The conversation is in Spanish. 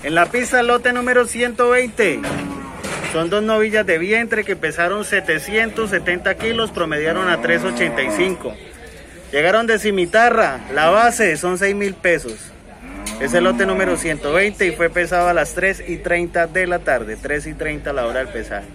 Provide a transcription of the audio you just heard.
En la pista lote número 120. Son dos novillas de vientre que pesaron 770 kilos, promediaron a 385. Llegaron de cimitarra, la base son 6.000 pesos. Es el lote número 120 y fue pesado a las 3:30 de la tarde, 3:30 la hora del pesaje.